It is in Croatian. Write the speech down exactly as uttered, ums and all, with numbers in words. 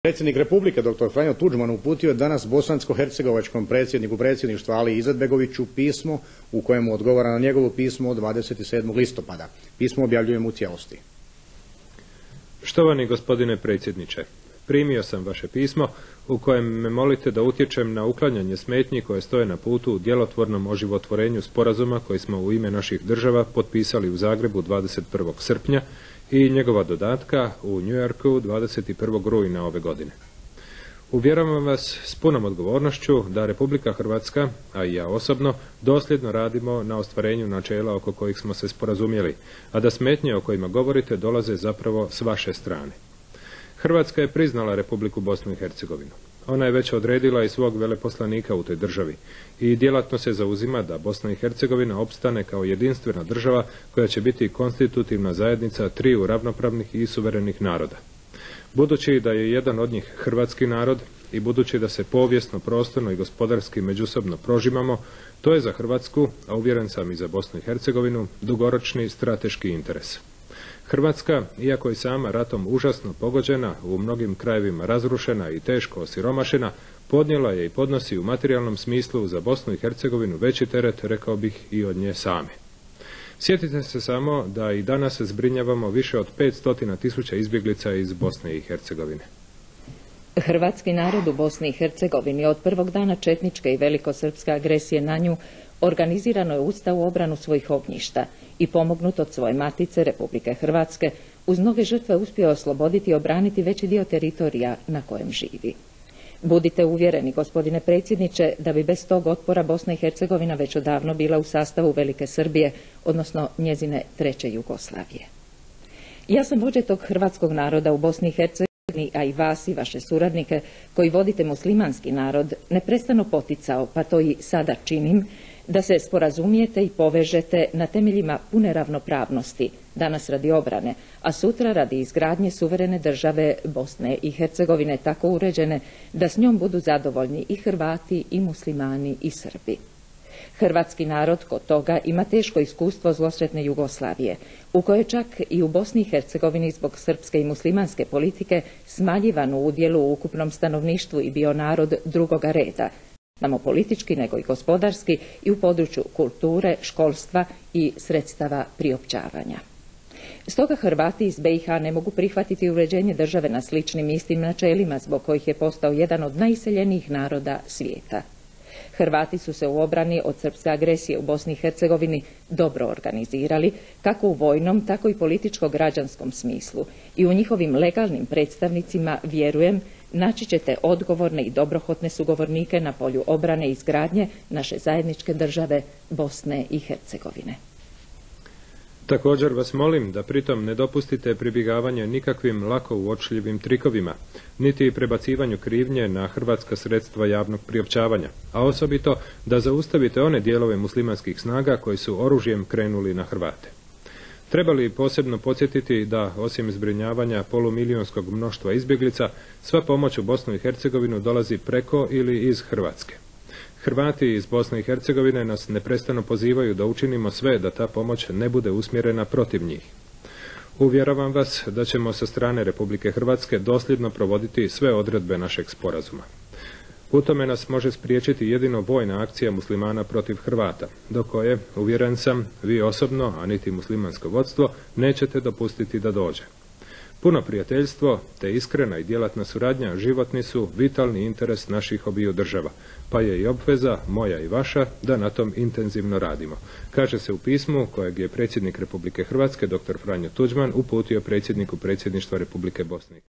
Predsjednik Republike doktor Franjo Tuđman uputio je danas bosansko-hercegovačkom predsjedniku predsjedništva Aliji Izetbegoviću pismo u kojemu odgovara na njegovo pismo od dvadeset sedmog listopada. Pismo objavljujemo u cijelosti. Štovani gospodine predsjedniče, primio sam vaše pismo u kojem me molite da utječem na uklanjanje smetnji koje stoje na putu u djelotvornom oživotvorenju sporazuma koji smo u ime naših država potpisali u Zagrebu dvadeset prvog srpnja i njegova dodatka u New Yorku dvadeset prvog rujna ove godine. Uvjeravam vas s punom odgovornošću da Republika Hrvatska, a i ja osobno, dosljedno radimo na ostvarenju načela oko kojih smo se sporazumjeli, a da smetnje o kojima govorite dolaze zapravo s vaše strane. Hrvatska je priznala Republiku Bosnu i Hercegovinu. Ona je već odredila i svog veleposlanika u toj državi i djelatno se zauzima da Bosna i Hercegovina opstane kao jedinstvena država koja će biti konstitutivna zajednica triju ravnopravnih i suverenih naroda. Budući da je jedan od njih hrvatski narod i budući da se povijesno, prostorno i gospodarski međusobno prožimamo, to je za Hrvatsku, a uvjeren sam i za Bosnu i Hercegovinu, dugoročni strateški interes. Hrvatska, iako je sama ratom užasno pogođena, u mnogim krajevima razrušena i teško osiromašena, podnijela je i podnosi u materijalnom smislu za Bosnu i Hercegovinu veći teret, rekao bih, i od nje same. Sjetite se samo da i danas zbrinjavamo više od petsto tisuća izbjeglica iz Bosne i Hercegovine. Hrvatski narod u Bosni i Hercegovini od prvog dana četničke i velikosrpske agresije na nju organizirano je ustao u obranu svojih ognjišta i pomognut od svoje matice Republike Hrvatske uz mnoge žrtve uspio osloboditi i obraniti veći dio teritorija na kojem živi. Budite uvjereni, gospodine predsjedniče, da bi bez tog otpora Bosna i Hercegovina već odavno bila u sastavu Velike Srbije, odnosno njezine treće Jugoslavije. Ja sam vođa tog hrvatskog naroda u Bosni i Hercegovini, a i vas i vaše suradnike koji vodite muslimanski narod, neprestano poticao, pa to i sada činim, da se sporazumijete i povežete na temeljima pune ravnopravnosti, danas radi obrane, a sutra radi izgradnje suverene države Bosne i Hercegovine tako uređene da s njom budu zadovoljni i Hrvati, i muslimani, i Srbi. Hrvatski narod kod toga ima teško iskustvo zlosretne Jugoslavije, u kojoj čak i u Bosni i Hercegovini zbog srpske i muslimanske politike smanjivan u udjelu u ukupnom stanovništvu i bio narod drugoga reda, samo politički nego i gospodarski i u području kulture, školstva i sredstava priopćavanja. Stoga Hrvati iz be i ha ne mogu prihvatiti uređenje države na sličnim istim načelima zbog kojih je postao jedan od najiseljenijih naroda svijeta. Hrvati su se u obrani od srpske agresije u Bosni i Hercegovini dobro organizirali, kako u vojnom, tako i političko-građanskom smislu i u njihovim legalnim predstavnicima, vjerujem, naći ćete odgovorne i dobrohotne sugovornike na polju obrane i izgradnje naše zajedničke države Bosne i Hercegovine. Također vas molim da pritom ne dopustite pribjegavanje nikakvim lako uočljivim trikovima, niti prebacivanju krivnje na hrvatska sredstva javnog priopćavanja, a osobito da zaustavite one dijelove muslimanskih snaga koji su oružjem krenuli na Hrvate. Treba li posebno podsjetiti da, osim zbrinjavanja polumilijonskog mnoštva izbjeglica, sva pomoć u Bosnu i Hercegovinu dolazi preko ili iz Hrvatske. Hrvati iz Bosne i Hercegovine nas neprestano pozivaju da učinimo sve da ta pomoć ne bude usmjerena protiv njih. Uvjeravam vas da ćemo sa strane Republike Hrvatske dosljedno provoditi sve odredbe našeg sporazuma. U tome nas može spriječiti jedino vojna akcija muslimana protiv Hrvata, do koje, uvjeren sam, vi osobno, a niti muslimansko vodstvo, nećete dopustiti da dođe. Puno prijateljstvo, te iskrena i djelatna suradnja životni su vitalni interes naših obiju država, pa je i obveza, moja i vaša, da na tom intenzivno radimo, kaže se u pismu kojeg je predsjednik Republike Hrvatske, doktor Franjo Tuđman, uputio predsjedniku predsjedništva Republike Bosne.